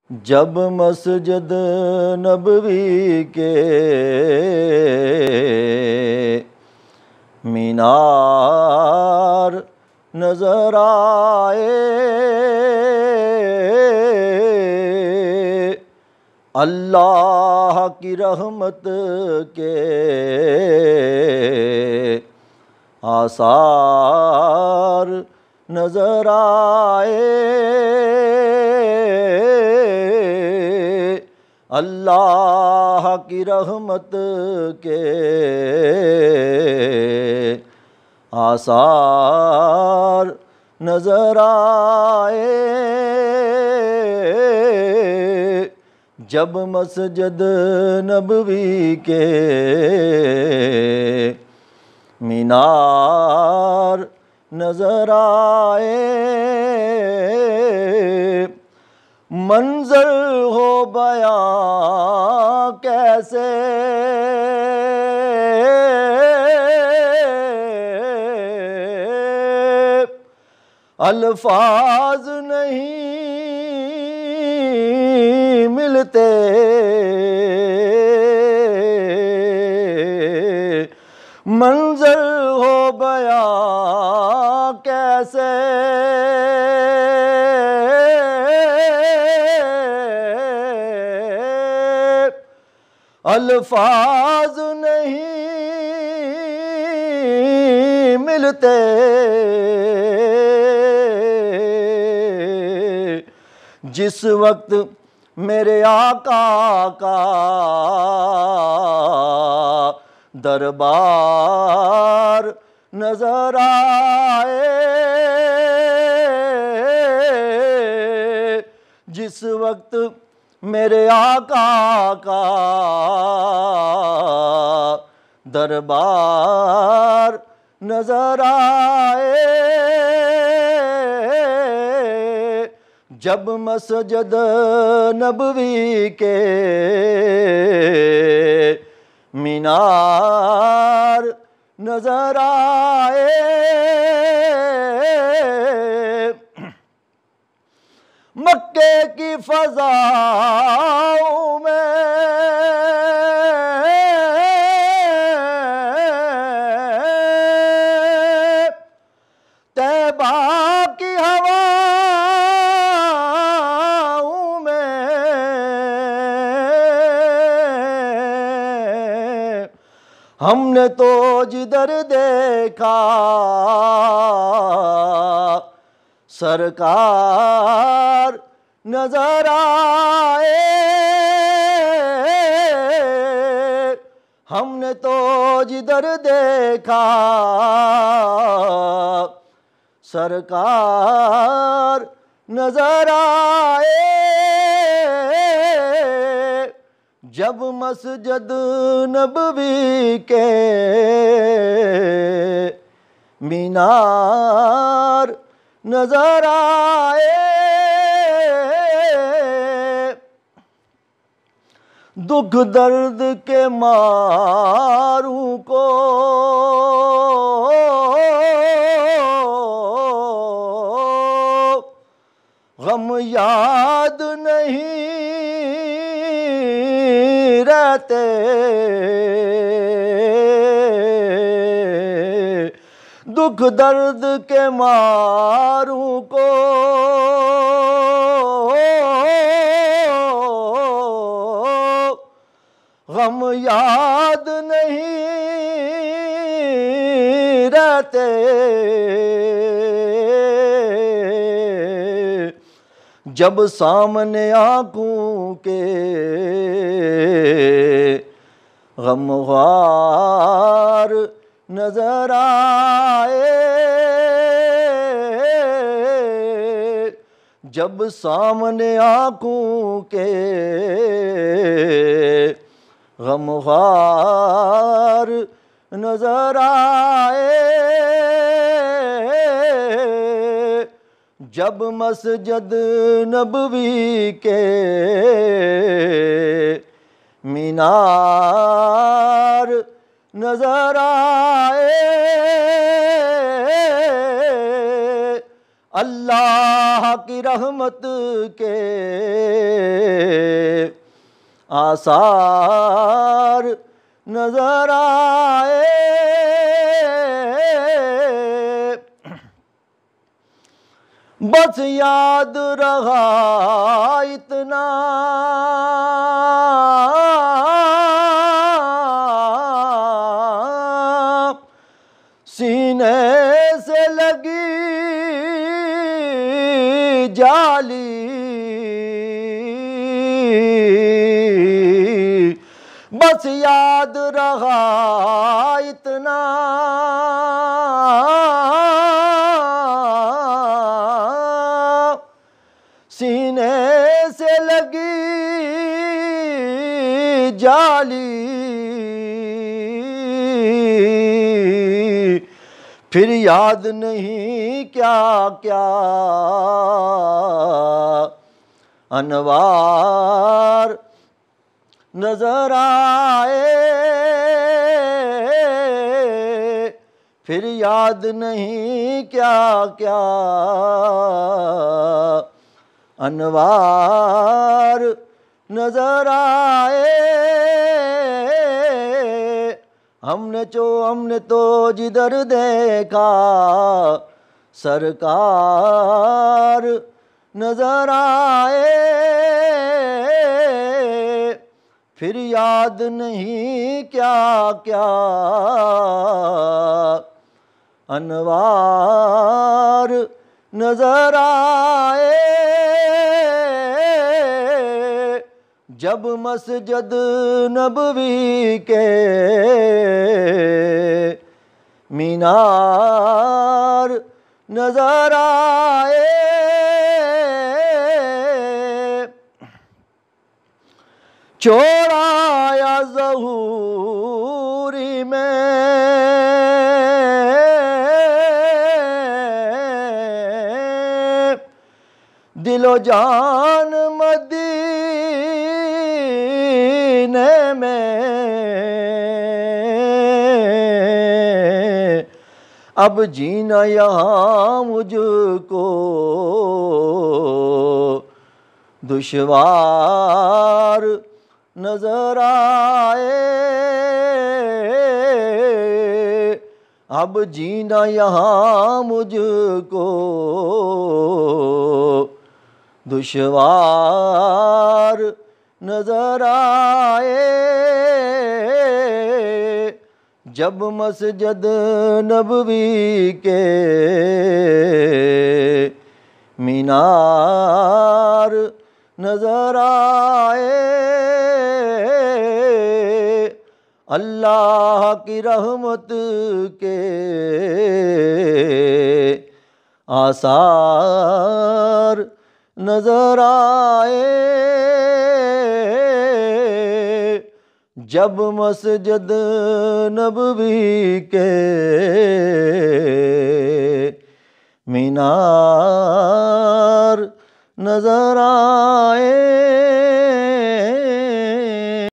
جب مسجد نبوی کے مینار نظر آئے، اللہ کی رحمت کے آثار نظر آئے، اللہ کی رحمت کے آثار نظر آئے، جب مسجد نبوی کے مینار نظر آئے، منظر ہو بیاں کیسے الفاظ نہیں ملتے، منظر ہو بیاں کیسے الفاظ نہیں ملتے، جس وقت میرے آقا کا دربار نظر آئے، جس وقت میرے آقا کا دربار نظر آئے، جب مسجد نبوی کے مینار نظر آئے، مکے کی فضاؤں میں طیبہ کی ہواؤں میں ہم نے تو جدھر دیکھا سرکار نظر آئے، ہم نے تو جدھر دیکھا سرکار نظر آئے، جب مسجد نبوی کے مینار نظر آئے، دکھ درد کے ماروں کو غم یاد نہیں رہتے، دکھ درد کے ماروں کو غم یاد نہیں رہتے، جب سامنے آنکھوں کے غمخوار نظر آئے، جب سامنے آنکھوں کے غمخوار نظر آئے، جب مسجد نبوی کے مینار نظر آئے، اللہ کی رحمت کے آثار نظر آئے، بس یاد رہا اتنا سینے سے لگی جالی، بس یاد رہا اتنا سینے سے لگی جالی، پھر یاد نہیں کیا کیا انوار نظر آئے، پھر یاد نہیں کیا کیا انوار نظر آئے، ہم نے تو جدھر دیکھا سرکار نظر آئے، پھر یاد نہیں کیا کیا انوار نظر آئے، جب مسجد نبوی کے مینار نظر آئے، چورایا ظہوری میں دل و جان مدینے میں، اب جینا یہاں مجھ کو دشوار نظر آئے، اب جینا یہاں مجھ کو دشوار نظر آئے، جب مسجد نبوی کے مینار نظر آئے، اللہ کی رحمت کے آثار نظر آئے، جب مسجد نبوی کے مینار نظر آئے۔